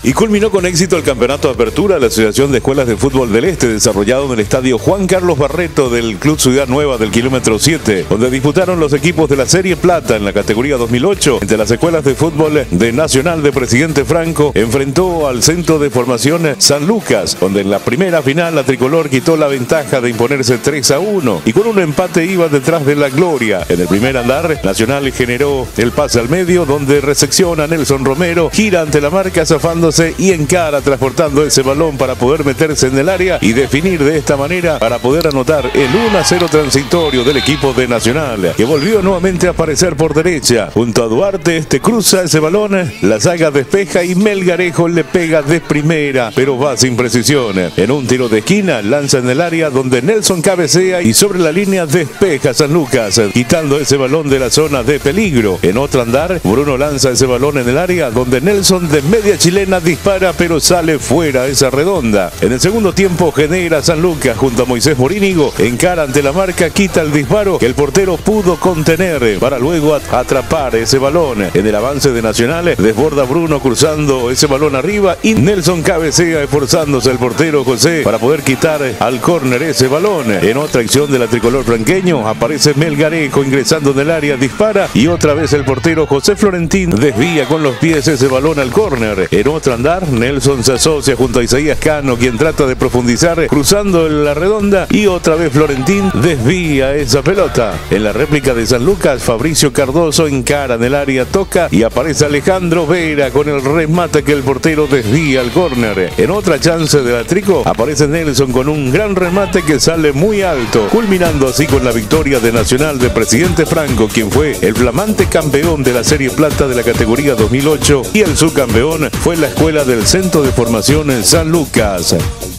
Y culminó con éxito el campeonato de apertura de la Asociación de Escuelas de Fútbol del Este, desarrollado en el estadio Juan Carlos Barreto del Club Ciudad Nueva del kilómetro 7, donde disputaron los equipos de la Serie Plata en la categoría 2008. Entre las escuelas de fútbol de Nacional de Presidente Franco enfrentó al Centro de Formación San Lucas, donde en la primera final la tricolor quitó la ventaja de imponerse 3-1 y con un empate iba detrás de la gloria. En el primer andar, Nacional generó el pase al medio, donde resecciona Nelson Romero, gira ante la marca zafándose y encara transportando ese balón para poder meterse en el área y definir de esta manera para poder anotar el 1-0 transitorio del equipo de Nacional, que volvió nuevamente a aparecer por derecha. Junto a Duarte, cruza ese balón, la saga despeja y Melgarejo le pega de primera, pero va sin precisión. En un tiro de esquina, lanza en el área donde Nelson cabecea y sobre la línea despeja San Lucas, quitando ese balón de la zona de peligro. En otro andar, Bruno lanza ese balón en el área donde Nelson de media chilena dispara pero sale fuera esa redonda. En el segundo tiempo genera San Lucas junto a Moisés Morínigo, encara ante la marca, quita el disparo que el portero pudo contener para luego atrapar ese balón. En el avance de Nacional desborda Bruno cruzando ese balón arriba y Nelson cabecea esforzándose el portero José para poder quitar al córner ese balón. En otra acción de la tricolor franqueño aparece Melgarejo ingresando en el área, dispara y otra vez el portero José Florentín desvía con los pies ese balón al córner. En otro andar, Nelson se asocia junto a Isaías Cano, quien trata de profundizar cruzando la redonda y otra vez Florentín desvía esa pelota. En la réplica de San Lucas, Fabricio Cardoso encara en el área, toca y aparece Alejandro Vera con el remate que el portero desvía al córner. En otra chance de la Trico aparece Nelson con un gran remate que sale muy alto, culminando así con la victoria de Nacional de Presidente Franco, quien fue el flamante campeón de la Serie Plata de la categoría 2008, y el subcampeón fue la escuela del Centro de Formación en San Lucas.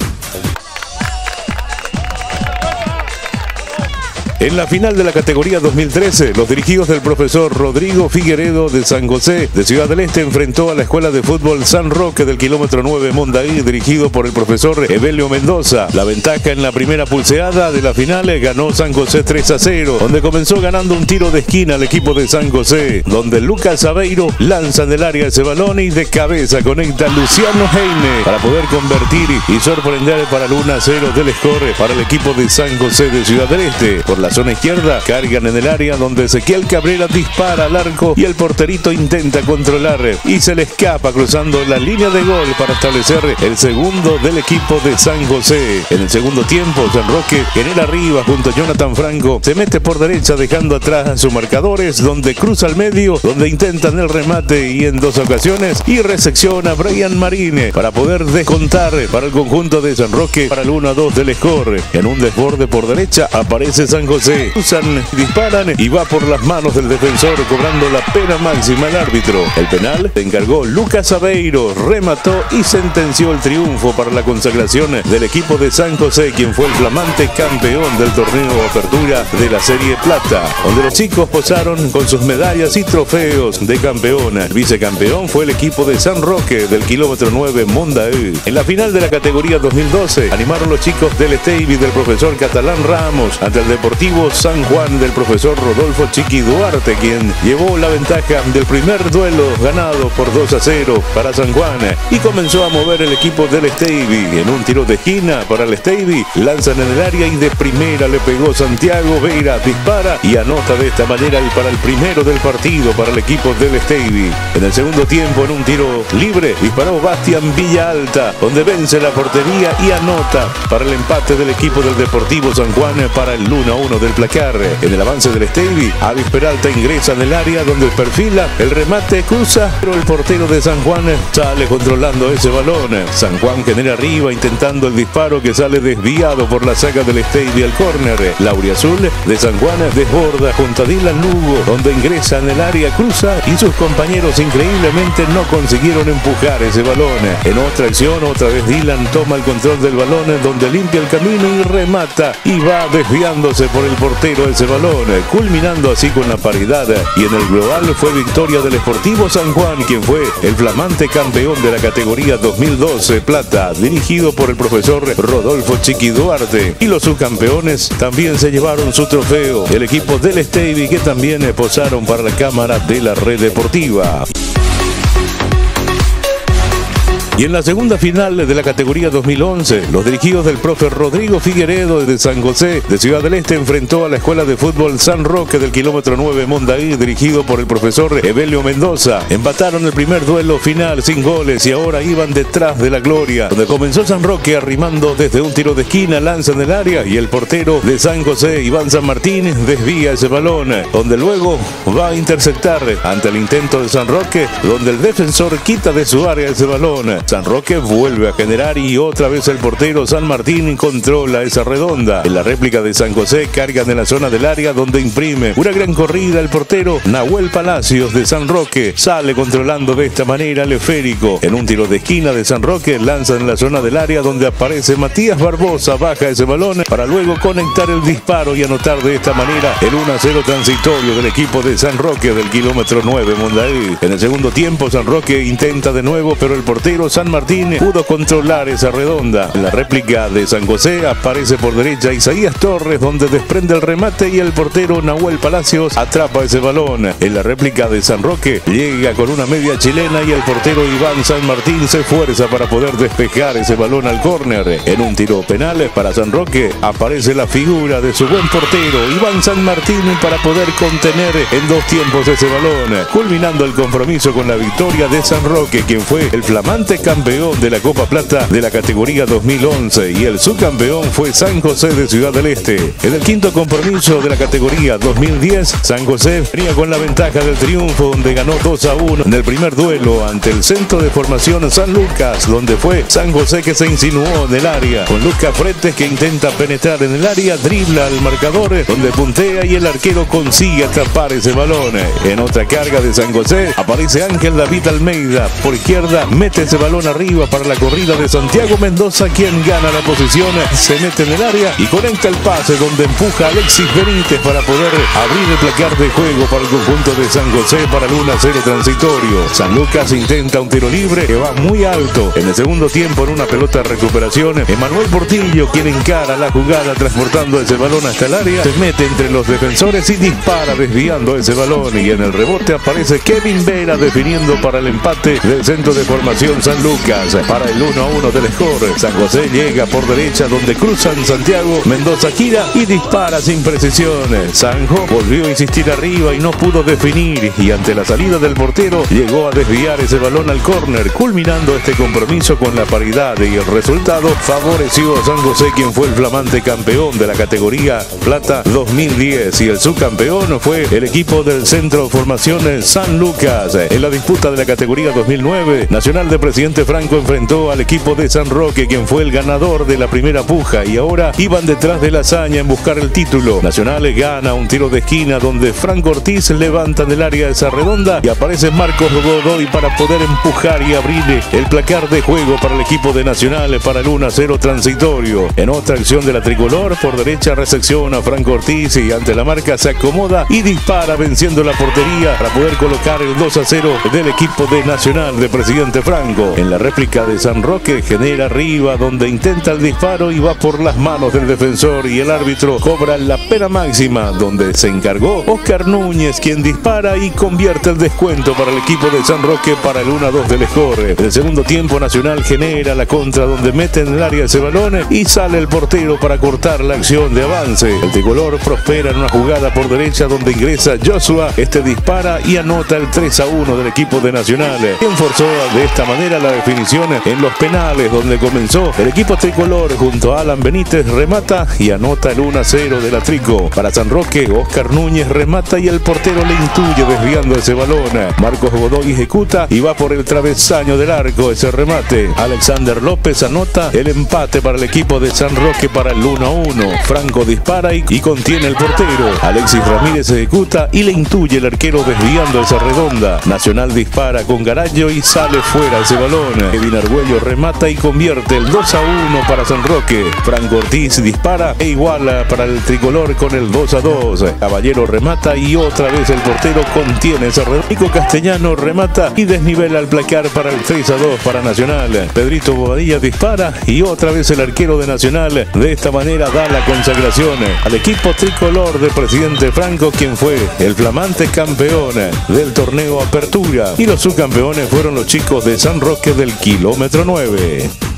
En la final de la categoría 2013, los dirigidos del profesor Rodrigo Figueredo de San José de Ciudad del Este enfrentó a la escuela de fútbol San Roque del kilómetro 9 Mondaí, dirigido por el profesor Evelio Mendoza. La ventaja en la primera pulseada de la final ganó San José 3-0, donde comenzó ganando un tiro de esquina al equipo de San José, donde Lucas Aveiro lanza en el área ese balón y de cabeza conecta Luciano Heine para poder convertir y sorprender para el 1-0 del score para el equipo de San José de Ciudad del Este. Por la zona izquierda, cargan en el área donde Ezequiel Cabrera dispara al arco y el porterito intenta controlar y se le escapa cruzando la línea de gol para establecer el segundo del equipo de San José. En el segundo tiempo, San Roque genera arriba junto a Jonathan Franco, se mete por derecha dejando atrás a sus marcadores, donde cruza al medio, donde intentan el remate y en dos ocasiones y resecciona a Brian Marine para poder descontar para el conjunto de San Roque para el 1-2 del score. En un desborde por derecha aparece San José, usan, disparan y va por las manos del defensor cobrando la pena máxima al árbitro. El penal se encargó Lucas Aveiro, remató y sentenció el triunfo para la consagración del equipo de San José, quien fue el flamante campeón del torneo de apertura de la Serie Plata, donde los chicos posaron con sus medallas y trofeos de campeón. El vicecampeón fue el equipo de San Roque del kilómetro 9 Mondaí. En la final de la categoría 2012 animaron los chicos del Esteivi del profesor Catalán Ramos ante el Deportivo San Juan del profesor Rodolfo Chiqui Duarte, quien llevó la ventaja del primer duelo ganado por 2-0 para San Juan y comenzó a mover el equipo del Esteivi. En un tiro de esquina para el Esteivi, lanzan en el área y de primera le pegó Santiago Vera, dispara y anota de esta manera y para el primero del partido para el equipo del Esteivi. En el segundo tiempo, en un tiro libre, disparó Bastián Villalta, donde vence la portería y anota para el empate del equipo del Deportivo San Juan para el 1-1 del placar. En el avance del Esteivi, Avis Peralta ingresa en el área donde perfila el remate, cruza, pero el portero de San Juan sale controlando ese balón. San Juan genera arriba intentando el disparo que sale desviado por la saga del Esteivi al córner. Lauriazul de San Juan desborda junto a Dylan Lugo, donde ingresa en el área, cruza y sus compañeros increíblemente no consiguieron empujar ese balón. En otra acción, otra vez Dylan toma el control del balón, donde limpia el camino y remata y va desviándose por el portero ese balón, culminando así con la paridad. Y en el global fue victoria del Sportivo San Juan, quien fue el flamante campeón de la categoría 2012 Plata, dirigido por el profesor Rodolfo Chiqui Duarte. Y los subcampeones también se llevaron su trofeo, el equipo del Esteivi, que también posaron para la cámara de la red deportiva. Y en la segunda final de la categoría 2011, los dirigidos del profe Rodrigo Figueredo de San José de Ciudad del Este enfrentó a la escuela de fútbol San Roque del kilómetro 9 Mondaí, dirigido por el profesor Evelio Mendoza. Empataron el primer duelo final sin goles y ahora iban detrás de la gloria, donde comenzó San Roque arrimando desde un tiro de esquina, lanza en el área y el portero de San José, Iván San Martín, desvía ese balón, donde luego va a interceptar ante el intento de San Roque, donde el defensor quita de su área ese balón. San Roque vuelve a generar y otra vez el portero San Martín controla esa redonda. En la réplica de San José cargan en la zona del área donde imprime una gran corrida el portero Nahuel Palacios de San Roque. Sale controlando de esta manera el esférico. En un tiro de esquina de San Roque lanza en la zona del área donde aparece Matías Barbosa, baja ese balón para luego conectar el disparo y anotar de esta manera el 1-0 transitorio del equipo de San Roque del kilómetro 9 Mondaí. En el segundo tiempo San Roque intenta de nuevo, pero el portero San Martín pudo controlar esa redonda. En la réplica de San José aparece por derecha Isaías Torres, donde desprende el remate y el portero Nahuel Palacios atrapa ese balón. En la réplica de San Roque llega con una media chilena y el portero Iván San Martín se esfuerza para poder despejar ese balón al córner. En un tiro penal para San Roque aparece la figura de su buen portero Iván San Martín para poder contener en dos tiempos ese balón, culminando el compromiso con la victoria de San Roque, quien fue el flamante campeón de la Copa Plata de la categoría 2011, y el subcampeón fue San José de Ciudad del Este. En el quinto compromiso de la categoría 2010, San José venía con la ventaja del triunfo, donde ganó 2-1 en el primer duelo ante el centro de formación San Lucas, donde fue San José que se insinuó en el área, con Lucas Fretes que intenta penetrar en el área, dribla al marcador, donde puntea y el arquero consigue atrapar ese balón. En otra carga de San José aparece Ángel David Almeida, por izquierda mete ese balón arriba para la corrida de Santiago Mendoza, quien gana la posición, se mete en el área y conecta el pase donde empuja a Alexis Benítez para poder abrir el placar de juego para el conjunto de San José para el 1-0 transitorio. San Lucas intenta un tiro libre que va muy alto. En el segundo tiempo, en una pelota de recuperación, Emanuel Portillo, quien encara la jugada transportando ese balón hasta el área, se mete entre los defensores y dispara desviando ese balón, y en el rebote aparece Kevin Vera definiendo para el empate del centro de formación San Lucas para el 1-1 del score. San José llega por derecha donde cruzan Santiago Mendoza, gira y dispara sin precisión. Sanjo volvió a insistir arriba y no pudo definir, y ante la salida del portero llegó a desviar ese balón al córner, culminando este compromiso con la paridad, y el resultado favoreció a San José, quien fue el flamante campeón de la categoría Plata 2010, y el subcampeón fue el equipo del centro de formación San Lucas. En la disputa de la categoría 2009, Nacional de Presidente Franco enfrentó al equipo de San Roque, quien fue el ganador de la primera puja, y ahora iban detrás de la hazaña en buscar el título. Nacional gana un tiro de esquina donde Franco Ortiz levanta en el área esa redonda y aparece Marcos Godoy para poder empujar y abrir el placar de juego para el equipo de Nacional para el 1-0 transitorio. En otra acción de la tricolor, por derecha recepciona a Franco Ortiz y ante la marca se acomoda y dispara venciendo la portería para poder colocar el 2-0 del equipo de Nacional de Presidente Franco. En la réplica de San Roque genera arriba donde intenta el disparo y va por las manos del defensor, y el árbitro cobra la pena máxima, donde se encargó Oscar Núñez, quien dispara y convierte el descuento para el equipo de San Roque para el 1-2 del score. En el segundo tiempo Nacional genera la contra donde mete en el área ese balón y sale el portero para cortar la acción de avance. El tricolor prospera en una jugada por derecha donde ingresa Joshua, este dispara y anota el 3-1 del equipo de Nacional, quien forzó de esta manera la definición en los penales, donde comenzó el equipo tricolor junto a Alan Benítez, remata y anota el 1-0 de la Trico. Para San Roque, Oscar Núñez remata y el portero le intuye desviando ese balón. Marcos Godoy ejecuta y va por el travesaño del arco ese remate. Alexander López anota el empate para el equipo de San Roque para el 1-1. Franco dispara y contiene el portero. Alexis Ramírez ejecuta y le intuye el arquero desviando esa redonda. Nacional dispara con Garallo y sale fuera ese balón. Kevin Argüello remata y convierte el 2-1 para San Roque. Franco Ortiz dispara e iguala para el tricolor con el 2-2. Caballero remata y otra vez el portero contiene ese redonda. Nico Castellano remata y desnivela el placar para el 3-2 para Nacional. Pedrito Bobadilla dispara y otra vez el arquero de Nacional de esta manera da la consagración al equipo tricolor de Presidente Franco, quien fue el flamante campeón del torneo Apertura, y los subcampeones fueron los chicos de San Roque Parque del Kilómetro 9.